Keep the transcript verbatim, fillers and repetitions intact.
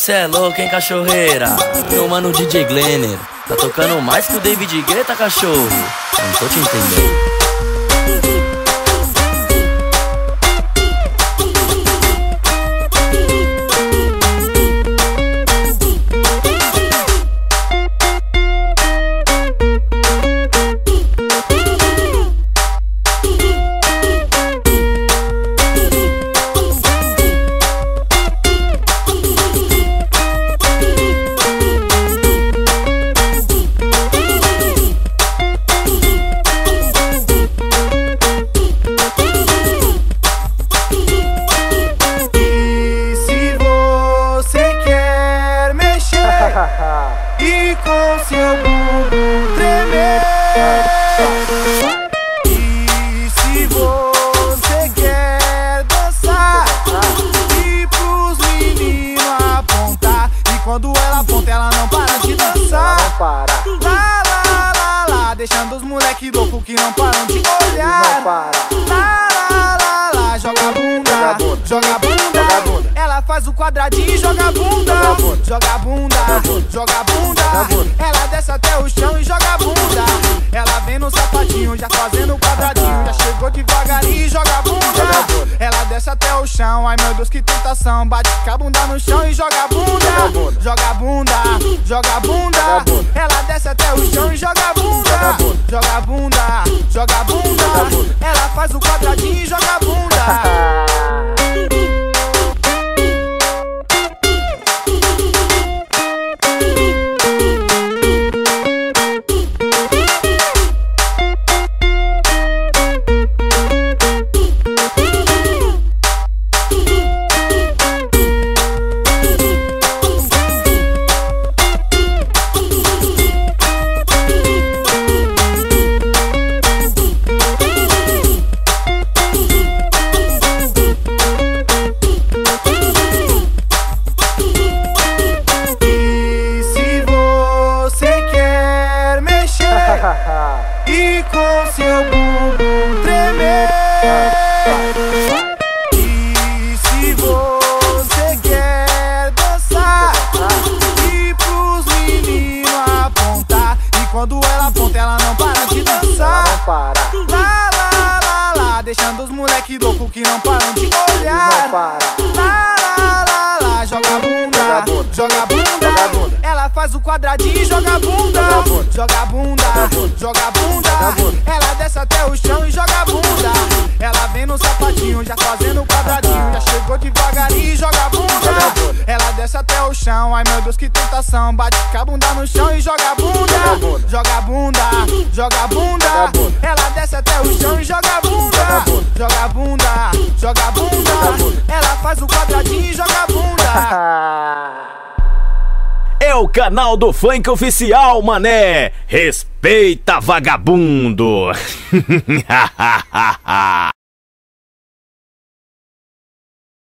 Cê é louco, hein, cachorreira? Meu mano D J Glenner tá tocando mais que o David Guetta, cachorro. Não tô te entendendo. E com seu bumbum tremer. E se você quer dançar e pros meninos apontar, e quando ela aponta ela não para de dançar. Lá, lá, lá, lá, deixando os moleque louco que não param de olhar. Lá, lá, lá, lá, joga a bunda, joga a bunda. Ela faz o quadradinho e joga a bunda. Joga a bunda, joga a bunda. Ela desce até o chão e joga a bunda. Ela vem no sapatinho, já fazendo o quadradinho. Já chegou devagarinho e joga a bunda. Ela desce até o chão, ai meu Deus que tentação. Bate com a bunda no chão e joga a bunda. Joga a bunda, joga a bunda. Ela desce até o chão e joga a bunda. Joga a bunda, joga a bunda. Ela faz o quadradinho e joga a bunda. E com seu bumbum tremer. E se você quer dançar e pros meninos apontar, e quando ela aponta ela não para de dançar. Lá, lá, lá, lá, deixando os moleque louco que não param de olhar. Lá, lá, lá, lá, joga a bunda, joga a bunda. Ela faz o quadradinho e joga a bunda. Joga a bunda, joga a bunda. Ela desce até o chão e joga a bunda. Ela vem no sapatinho, já fazendo o quadradinho. Já chegou devagarinho e joga a bunda. Ela desce até o chão, ai meu Deus que tentação. Bate com a bunda no chão e joga a bunda. Joga a bunda, joga a bunda. Ela desce até o chão e joga a bunda. Joga a bunda, joga a bunda. Ela faz o quadradinho e joga a bunda. É o canal do funk oficial, mané. Respeita, vagabundo.